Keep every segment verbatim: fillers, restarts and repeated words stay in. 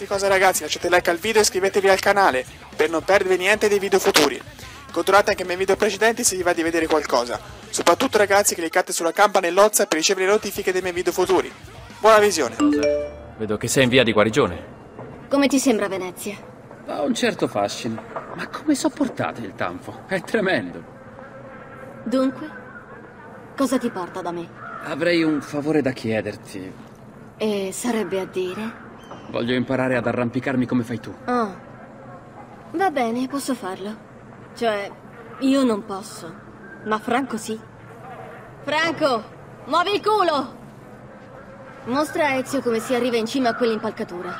Qualsiasi cosa ragazzi, lasciate like al video e iscrivetevi al canale per non perdervi niente dei video futuri. Controllate anche i miei video precedenti se vi va di vedere qualcosa. Soprattutto ragazzi, cliccate sulla campanellozza per ricevere le notifiche dei miei video futuri. Buona visione. Vedo che sei in via di guarigione. Come ti sembra Venezia? Ha un certo fascino. Ma come sopportate il tanfo? È tremendo. Dunque? Cosa ti porta da me? Avrei un favore da chiederti. E sarebbe a dire? Voglio imparare ad arrampicarmi come fai tu. Oh. Va bene, posso farlo. Cioè, io non posso. Ma Franco sì. Franco, muovi il culo! Mostra a Ezio come si arriva in cima a quell'impalcatura.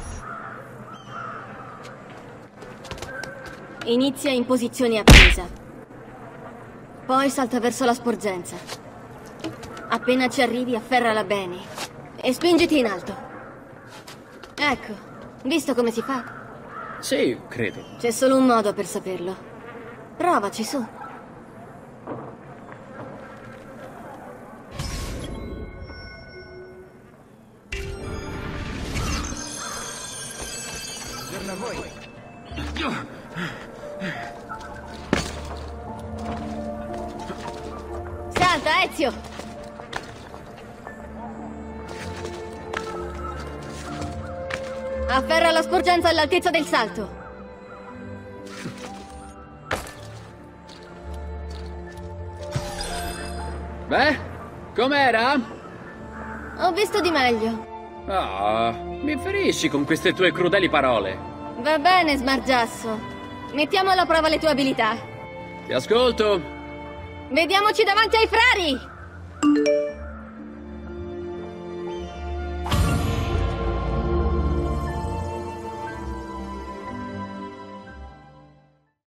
Inizia in posizione appesa. Poi salta verso la sporgenza. Appena ci arrivi, afferrala bene. E spingiti in alto. Ecco, visto come si fa? Sì, credo. C'è solo un modo per saperlo. Provaci, su. Buongiorno a voi. Salta, Ezio! Afferra la sporgenza all'altezza del salto. Beh, com'era? Ho visto di meglio. Ah, mi ferisci con queste tue crudeli parole. Va bene, smargiasso. Mettiamo alla prova le tue abilità. Ti ascolto. Vediamoci davanti ai frari!